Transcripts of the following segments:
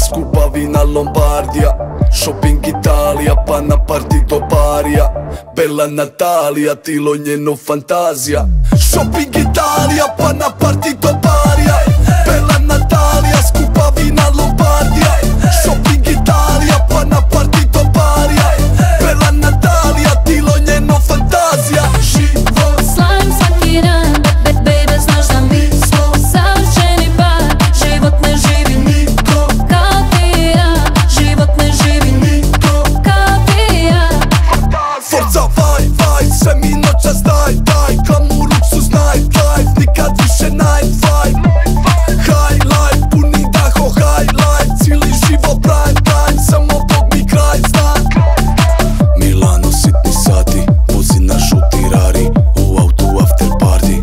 skupa vina Lombardija. Shopping Italija, pa na party do Barija. Bella Natalija, tilo njeno fantazija. Shopping Italija, pa na party do Barija. Bella Natalija, skupa vina Lombardija. Shopping Italija, pa na party do Barija. Bella Natalija, tilo njeno fantazija. Život slavim svaki dan, baby znaš da mi smo savršeni par. Život ne živi niko kao ti i ja. Život ne živi niko kao ti i ja. Forza, vaj, vaj, sve mi noćas daj, daj. Glamour, luksuz, nightlife, nikad više night vibe. High life, puni daho, highlight. Cijeli život prime time, samo Bog mi kraj zna. Milano, sitni sati, vozi na žuti Rari. U autu after party.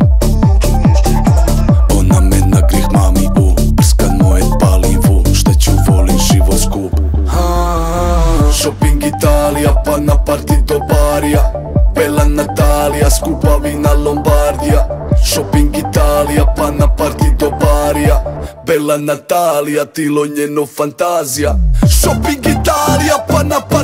Ona me na grih mami prskan moje palim vu. Šteću, volim život skup. Shopping Italija, pa na party do Barija. Bella Natalija, skupa vina Lombardija. Shopping Italija, pa na party do Barija. Bella Natalija, tilo njeno fantazija. Shopping Italija, pa na party